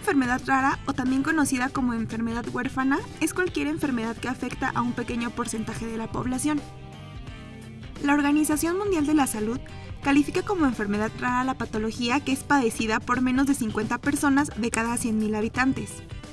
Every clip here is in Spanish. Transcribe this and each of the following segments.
enfermedad rara, o también conocida como enfermedad huérfana, es cualquier enfermedad que afecta a un pequeño porcentaje de la población. La Organización Mundial de la Salud califica como enfermedad rara la patología que es padecida por menos de 50 personas de cada 100.000 habitantes.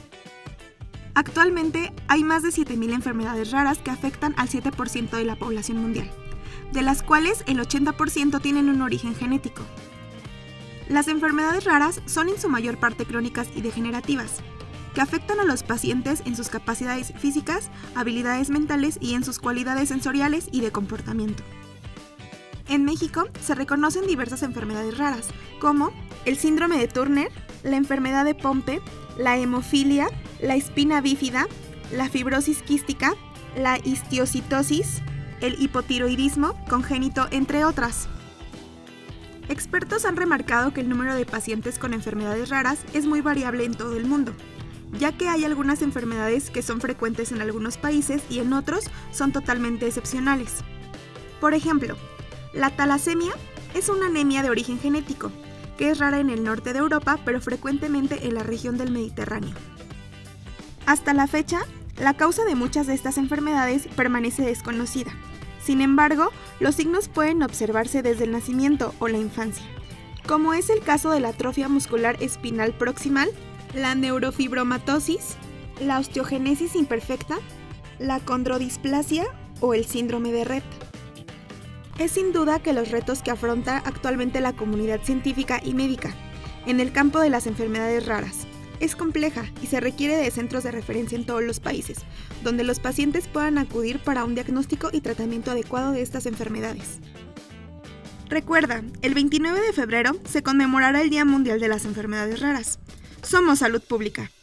Actualmente hay más de 7.000 enfermedades raras que afectan al 7% de la población mundial, de las cuales el 80% tienen un origen genético. Las enfermedades raras son en su mayor parte crónicas y degenerativas, que afectan a los pacientes en sus capacidades físicas, habilidades mentales y en sus cualidades sensoriales y de comportamiento. En México se reconocen diversas enfermedades raras, como el síndrome de Turner, la enfermedad de Pompe, la hemofilia, la espina bífida, la fibrosis quística, la histiocitosis, el hipotiroidismo congénito, entre otras. Expertos han remarcado que el número de pacientes con enfermedades raras es muy variable en todo el mundo, ya que hay algunas enfermedades que son frecuentes en algunos países y en otros son totalmente excepcionales. Por ejemplo, la talasemia es una anemia de origen genético, que es rara en el norte de Europa, pero frecuentemente en la región del Mediterráneo. Hasta la fecha, la causa de muchas de estas enfermedades permanece desconocida. Sin embargo, los signos pueden observarse desde el nacimiento o la infancia, como es el caso de la atrofia muscular espinal proximal, la neurofibromatosis, la osteogénesis imperfecta, la condrodisplasia o el síndrome de Rett. Es sin duda que los retos que afronta actualmente la comunidad científica y médica en el campo de las enfermedades raras es compleja y se requiere de centros de referencia en todos los países, donde los pacientes puedan acudir para un diagnóstico y tratamiento adecuado de estas enfermedades. Recuerda, el 29 de febrero se conmemorará el Día Mundial de las Enfermedades Raras. Somos Salud Pública.